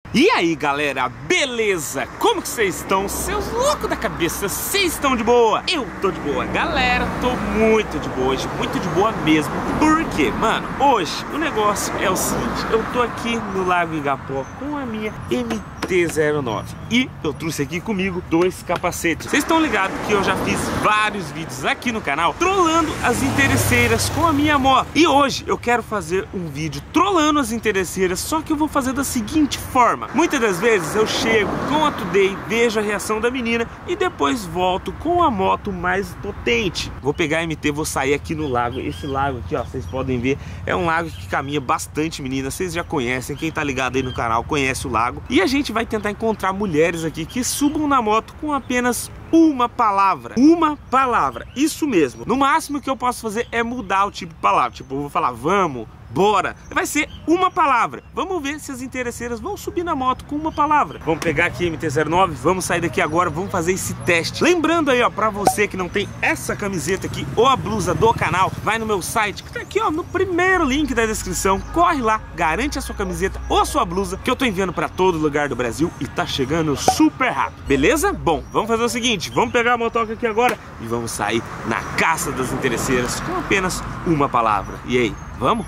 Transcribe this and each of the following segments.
E aí galera, beleza? Como que vocês estão? Seus loucos da cabeça, vocês estão de boa? Eu tô de boa, galera, tô muito de boa hoje, muito de boa mesmo. Por quê? Mano, hoje o negócio é o seguinte, eu tô aqui no Lago Igapó com a minha MT-09 e eu trouxe aqui comigo dois capacetes. Vocês estão ligados que eu já fiz vários vídeos aqui no canal trollando as interesseiras com a minha moto. E hoje eu quero fazer um vídeo trollando as interesseiras, só que eu vou fazer da seguinte forma. Muitas das vezes eu chego com a Today, vejo a reação da menina e depois volto com a moto mais potente. Vou pegar a MT, vou sair aqui no lago. Esse lago aqui, ó, vocês podem ver, é um lago que caminha bastante, meninas. Vocês já conhecem, quem tá ligado aí no canal conhece o lago. E a gente vai tentar encontrar mulheres aqui que subam na moto com apenas uma palavra. Uma palavra, isso mesmo. No máximo que eu posso fazer é mudar o tipo de palavra. Tipo, eu vou falar vamos, bora. Vai ser uma palavra. Vamos ver se as interesseiras vão subir na moto com uma palavra. Vamos pegar aqui a MT-09, vamos sair daqui agora, vamos fazer esse teste. Lembrando aí, ó, pra você que não tem essa camiseta aqui ou a blusa do canal, vai no meu site, que tá aqui, ó, no primeiro link da descrição. Corre lá, garante a sua camiseta ou a sua blusa, que eu tô enviando pra todo lugar do Brasil e tá chegando super rápido, beleza? Bom, vamos fazer o seguinte, vamos pegar a motoca aqui agora e vamos sair na caça das interesseiras com apenas uma palavra. E aí, vamos?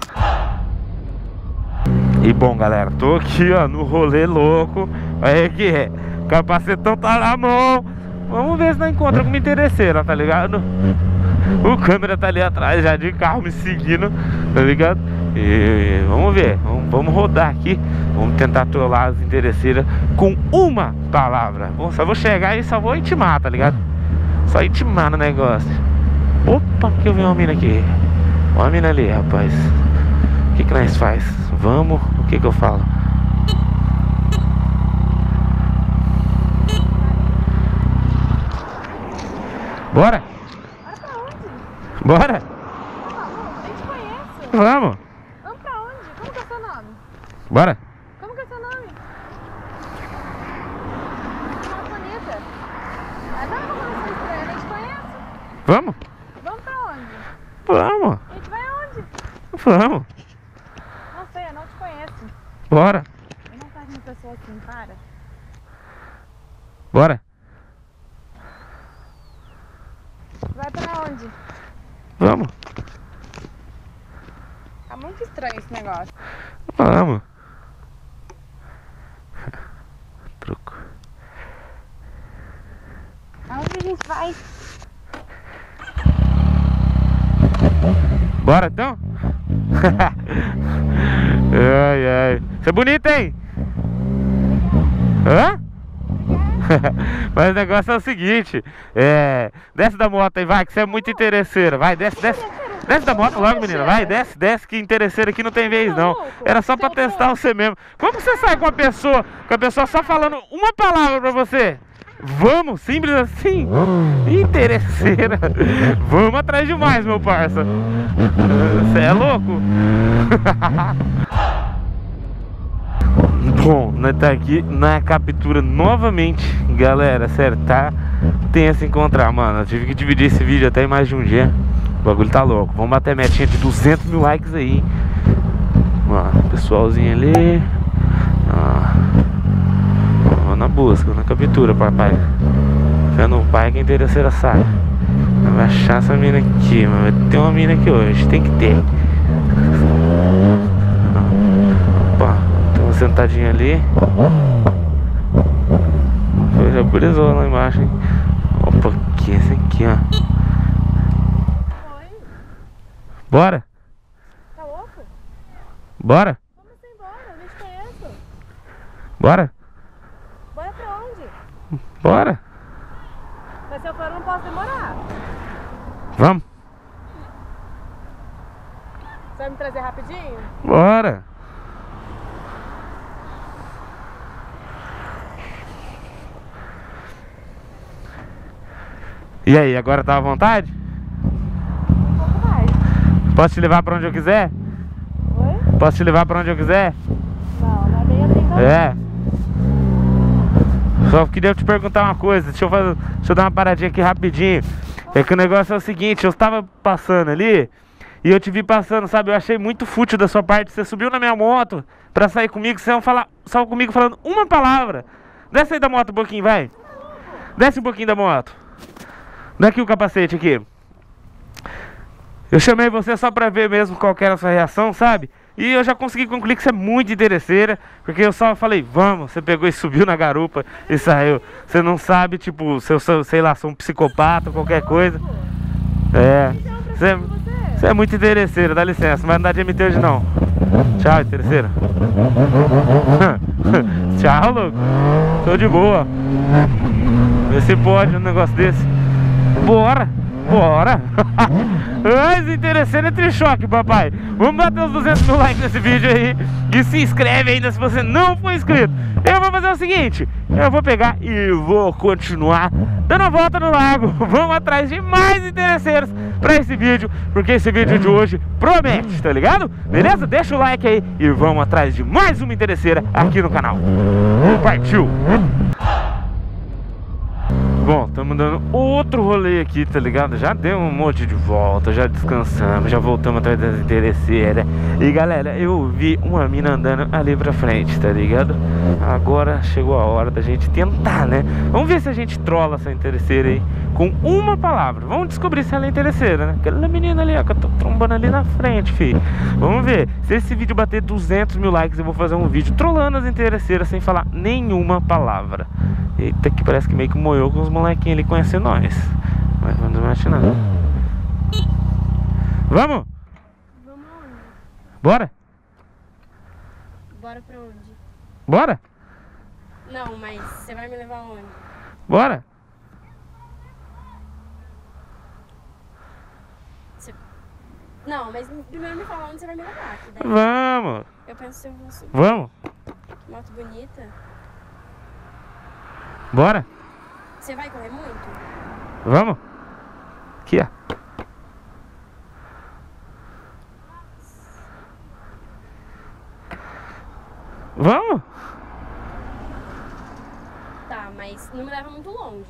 E bom galera, tô aqui ó no rolê louco. Aí que é, o capacetão tá na mão. Vamos ver se não encontra alguma interesseira, tá ligado? O câmera tá ali atrás já de carro me seguindo, tá ligado? E vamos ver, vamos rodar aqui. Vamos tentar trollar as interesseiras com uma palavra. Bom, só vou chegar e só vou intimar, tá ligado? Só intimar no negócio. Opa, que eu vi uma mina aqui. Uma mina ali, rapaz. O que nós faz? Vamos, o que eu falo? Bora? Bora? Nem te conheço. Vamos. Vamos pra onde? Como que é o seu nome? Bora. Como que é o seu nome? Uma bonita. Ah, dá pra conversar estranha, nem te conheço. Vamos? Vamos pra onde? Vamos. A gente vai aonde? Vamos. Não sei, eu não te conheço. Bora. Eu não faço uma pessoa assim, para. Bora. Vai pra onde? Vamos. Tá muito estranho esse negócio. Vamos. Truco. Aonde a gente vai? Bora então? Ai, ai. Você é bonita, hein? Hã? Mas o negócio é o seguinte, desce da moto aí, vai, que você é muito interesseira. Vai, desce da moto logo, menina. Vai, desce, que interesseira aqui não tem vez não. Era só pra testar você mesmo. Como que você sai com a pessoa só falando uma palavra pra você? Vamos, simples assim. Interesseira. Vamos atrás demais, meu parça. Você é louco? Bom, nós tá aqui na captura novamente. Galera, sério, tá tenso encontrar, mano. Eu tive que dividir esse vídeo até em mais de um dia. O bagulho tá louco. Vamos bater metinha de 200 mil likes aí, hein? Ó, pessoalzinho ali. Ó, na busca, na captura, papai. Fé no pai que a interesseira sai. Vai achar essa mina aqui, mano. Vai ter uma mina aqui hoje, tem que ter. Opa, tem uma sentadinha ali. Já brisou lá embaixo, hein? Opa, que é esse aqui, ó. Oi? Bora? Tá louco? Bora? Vamos embora, eu nem te conheço. Bora? Bora pra onde? Bora? Mas se eu for, eu não posso demorar. Vamos? Você vai me trazer rapidinho? Bora! E aí, agora tá à vontade? Um pouco mais. Posso te levar pra onde eu quiser? Oi? Posso te levar pra onde eu quiser? Não é bem assim também. É. Só queria te perguntar uma coisa. Deixa eu dar uma paradinha aqui rapidinho. É que o negócio é o seguinte, eu estava passando ali e eu te vi passando, sabe? Eu achei muito fútil da sua parte. Você subiu na minha moto, pra sair comigo, vocês vão falar só comigo falando uma palavra. Desce aí da moto um pouquinho, vai. Desce um pouquinho da moto. Dá aqui o capacete aqui. Eu chamei você só pra ver mesmo qual que era a sua reação, sabe? E eu já consegui concluir que você é muito interesseira, porque eu só falei, vamos, você pegou e subiu na garupa e saiu. Você não sabe, tipo, se eu sou, sei lá, sou um psicopata ou qualquer coisa. É, você é muito interesseira, dá licença, não vai andar de MT hoje não. Tchau, interesseira. Tchau, louco. Tô de boa. Vê se pode um negócio desse. Bora, bora. Mas interesseiro é trichoque, papai. Vamos bater os 200 mil likes nesse vídeo aí. E se inscreve ainda se você não for inscrito. Eu vou fazer o seguinte, eu vou pegar e vou continuar dando a volta no lago. Vamos atrás de mais interesseiros pra esse vídeo, porque esse vídeo de hoje promete, tá ligado? Beleza? Deixa o like aí e vamos atrás de mais uma interesseira aqui no canal. Partiu! Bom, estamos dando outro rolê aqui, tá ligado? Já deu um monte de volta, já descansamos, já voltamos atrás das interesseiras. E galera, eu vi uma mina andando ali pra frente, tá ligado? Agora chegou a hora da gente tentar, né? Vamos ver se a gente trola essa interesseira aí com uma palavra. Vamos descobrir se ela é interesseira, né? Aquela menina ali, ó, que eu tô trombando ali na frente, filho. Vamos ver. Se esse vídeo bater 200 mil likes, eu vou fazer um vídeo trollando as interesseiras sem falar nenhuma palavra. Eita, que parece que meio que moeu com os molequinhos ali conhecem nós. Mas vamos imaginar. Vamos? Vamos aonde? Bora? Bora pra onde? Bora? Não, mas você vai me levar aonde? Bora? Não, mas primeiro me fala onde você vai me levar. Que daí Vamos! eu penso se eu vou subir. Vamos? Que moto bonita. Bora? Você vai correr muito? Vamos? Aqui, ó. Vamos? Tá, mas não me leva muito longe.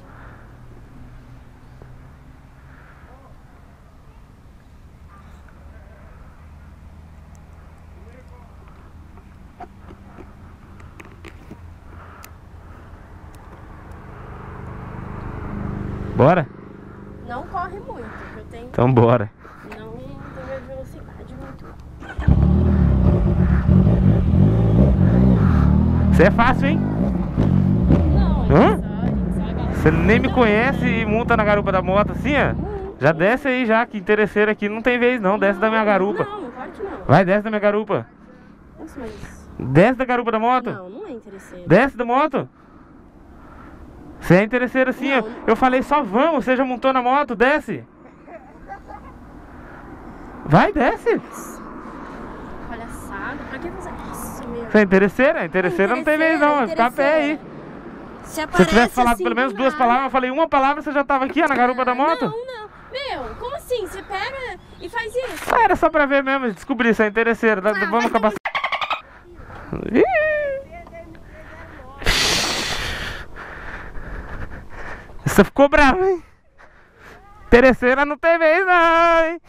Bora? Não corre muito, porque eu tenho... Então bora. Não tenho velocidade muito. Você é fácil, hein? Não, Hã? só Você nem me conhece e monta na garupa da moto assim, ó? Já desce aí já, que interesseiro aqui não tem vez não, desce da minha garupa. Não, claro que não. Vai, desce da minha garupa. Nossa, mas... Desce da garupa da moto. Não é interesseiro. Desce da moto. Você é interesseiro assim, ó. Não. Eu falei só vamos, você já montou na moto, desce. Vai, desce. Palhaçada, pra que fazer isso, meu? Você é interesseira? Interesseira não tem vez não, vai ficar a pé aí. Se Se eu aparece tivesse falado assim, pelo menos do duas nada. palavras, eu falei uma palavra, você já tava aqui, ó, na garupa da moto. Não. Meu, como assim? Você pega e faz isso? Ah, era só pra ver mesmo, descobrir se é interesseira. Vamos acabar. Ih. Você ficou bravo, hein? Interesseira não tem vez não, hein?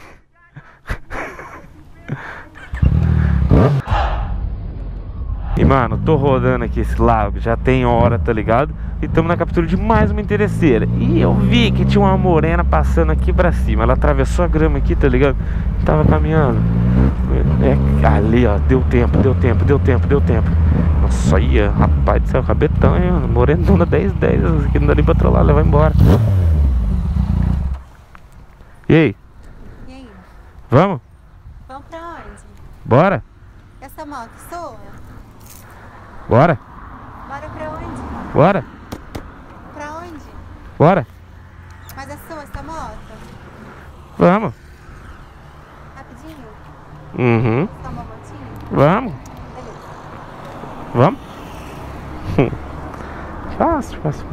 E mano, tô rodando aqui esse lago, já tem hora, tá ligado? E estamos na captura de mais uma interesseira. E eu vi que tinha uma morena passando aqui pra cima. Ela atravessou a grama aqui, tá ligado? Tava caminhando. É, ali ó, deu tempo. Nossa, ia, rapaz do céu, cabetão, hein? Morenona 10-10, aqui não dá nem pra trollar, levar embora. E aí? E aí? Vamos? Vamos pra onde? Bora? Essa moto sua? Bora? Bora pra onde? Bora? Pra onde? Bora? Mas é sua essa moto? Vamos? Rapidinho? Uhum. Só uma voltinha? Vamos? Beleza. Vamos? Fácil. Nossa,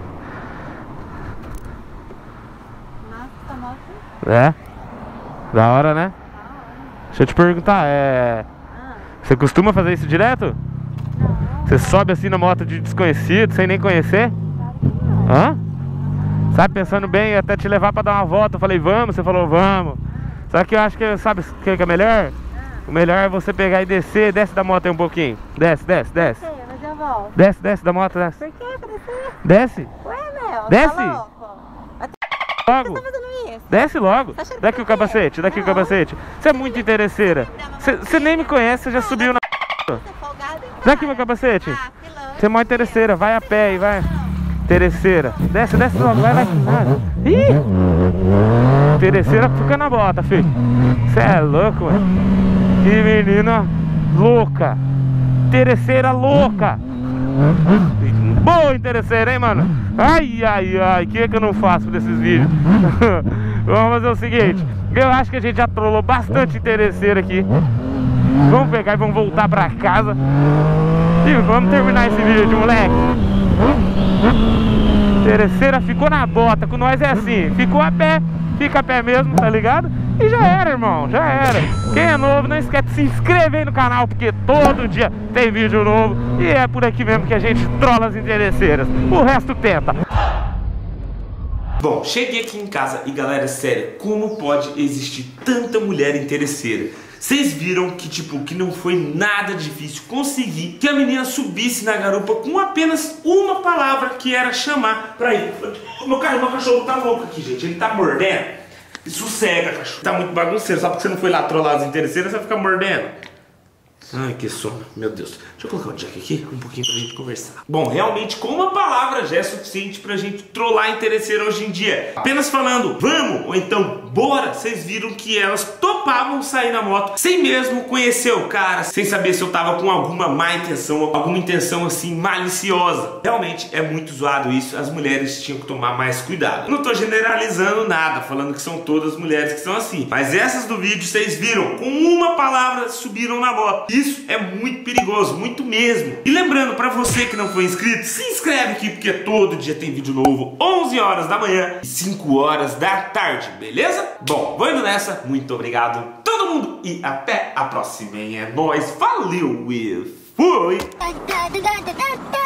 essa moto É? Da hora, né? tá ótima. Deixa eu te perguntar, você costuma fazer isso direto? Não, Você sobe assim na moto de desconhecido, sem nem conhecer? Hã? Sabe, pensando bem, até te levar pra dar uma volta, eu falei, vamos, você falou, vamos. Só que eu acho que, sabe o que é melhor? O melhor é você pegar e descer. Desce da moto aí um pouquinho. Desce. Mas eu volto. Desce da moto, desce. Por que pra descer? Desce. Ué, meu. Desce. Tá louco? Logo. Você tá fazendo isso? Desce logo. Tá achando Daqui o que eu capacete, daqui o capacete. Você é muito interesseira. Você nem me conhece, você já subiu na... Você é folgado, hein, Daqui meu capacete. Ah, pilantra. Você é mó interesseira, vai a pé aí, vai. Interesseira. Desce logo, vai. Ih! Interesseira fica na bota, filho. Você é louco, mano. Que menina louca. Interesseira louca. Boa interesseira, hein, mano? Ai, o que é que eu não faço desses vídeos? Vamos fazer o seguinte. Eu acho que a gente já trollou bastante interesseira aqui. Vamos pegar e vamos voltar pra casa. E vamos terminar esse vídeo, moleque. Interesseira ficou na bota. Com nós é assim, ficou a pé. Fica a pé mesmo, tá ligado? E já era, irmão, já era. Quem é novo, não esquece de se inscrever aí no canal, porque todo dia tem vídeo novo. E é por aqui mesmo que a gente trola as interesseiras. O resto tenta. Bom, cheguei aqui em casa e galera, sério, como pode existir tanta mulher interesseira? Vocês viram que, tipo, que não foi nada difícil conseguir que a menina subisse na garupa com apenas uma palavra, que era chamar pra ir. Meu cachorro tá louco aqui, gente, ele tá mordendo. Sossega, cachorro. Tá muito bagunceiro, só porque você não foi lá trollar as interesseiras, você vai ficar mordendo. Ai, que sono, meu Deus. Deixa eu colocar o Jack aqui, um pouquinho pra gente conversar. Bom, realmente com uma palavra já é suficiente pra gente trollar a interesseira hoje em dia. Apenas falando, vamos, ou então, bora. Vocês viram que elas topavam sair na moto, sem mesmo conhecer o cara, sem saber se eu tava com alguma má intenção, alguma intenção assim, maliciosa. Realmente é muito zoado isso, as mulheres tinham que tomar mais cuidado. Eu não tô generalizando nada, falando que são todas mulheres que são assim. Mas essas do vídeo, vocês viram, com uma palavra subiram na moto. Isso é muito perigoso, muito mesmo. E lembrando, pra você que não foi inscrito, se inscreve aqui, porque todo dia tem vídeo novo, 11 horas da manhã e 5 horas da tarde, beleza? Bom, vou indo nessa, muito obrigado todo mundo e até a próxima, hein? É nóis, valeu e fui!